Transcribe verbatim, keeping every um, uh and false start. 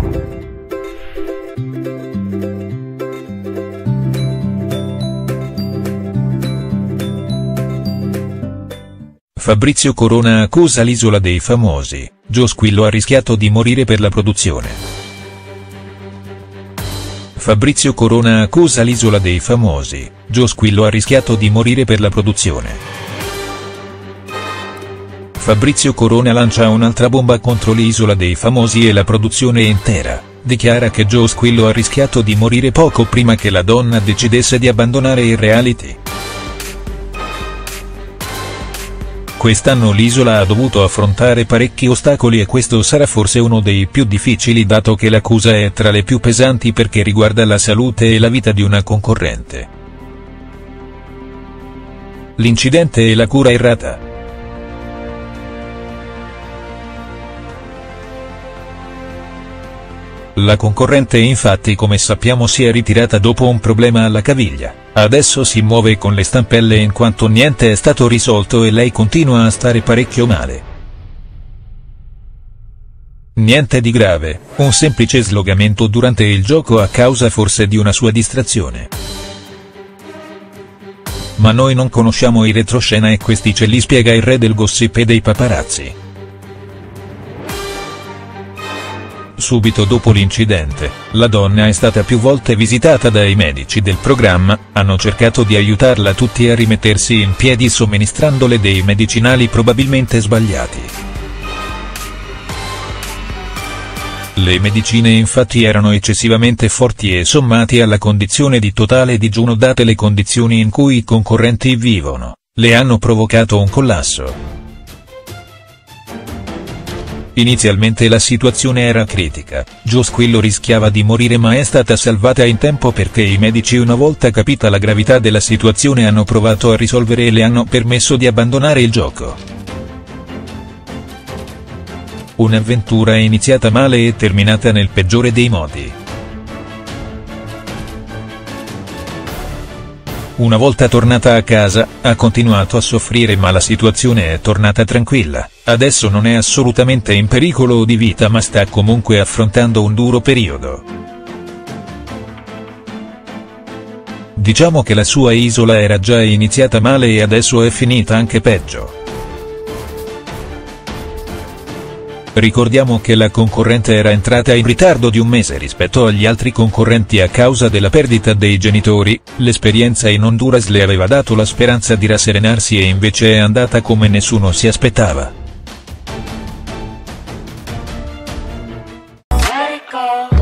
Fabrizio Corona accusa l'Isola dei Famosi, Joe Squillo ha rischiato di morire per la produzione. Fabrizio Corona accusa l'Isola dei Famosi, Joe Squillo ha rischiato di morire per la produzione. Fabrizio Corona lancia un'altra bomba contro l'Isola dei Famosi e la produzione intera, dichiara che Joe Squillo ha rischiato di morire poco prima che la donna decidesse di abbandonare il reality. Quest'anno l'Isola ha dovuto affrontare parecchi ostacoli e questo sarà forse uno dei più difficili dato che l'accusa è tra le più pesanti perché riguarda la salute e la vita di una concorrente. L'incidente e la cura errata. La concorrente infatti come sappiamo si è ritirata dopo un problema alla caviglia, adesso si muove con le stampelle in quanto niente è stato risolto e lei continua a stare parecchio male. Niente di grave, un semplice slogamento durante il gioco a causa forse di una sua distrazione. Ma noi non conosciamo i retroscena e questi ce li spiega il re del gossip e dei paparazzi. Subito dopo l'incidente, la donna è stata più volte visitata dai medici del programma, hanno cercato di aiutarla tutti a rimettersi in piedi somministrandole dei medicinali probabilmente sbagliati. Le medicine infatti erano eccessivamente forti e sommati alla condizione di totale digiuno date le condizioni in cui i concorrenti vivono, le hanno provocato un collasso. Inizialmente la situazione era critica, Joe Squillo rischiava di morire ma è stata salvata in tempo perché i medici una volta capita la gravità della situazione hanno provato a risolvere e le hanno permesso di abbandonare il gioco. Un'avventura iniziata male e terminata nel peggiore dei modi. Una volta tornata a casa, ha continuato a soffrire ma la situazione è tornata tranquilla, adesso non è assolutamente in pericolo di vita ma sta comunque affrontando un duro periodo. Diciamo che la sua isola era già iniziata male e adesso è finita anche peggio. Ricordiamo che la concorrente era entrata in ritardo di un mese rispetto agli altri concorrenti a causa della perdita dei genitori, l'esperienza in Honduras le aveva dato la speranza di rasserenarsi e invece è andata come nessuno si aspettava.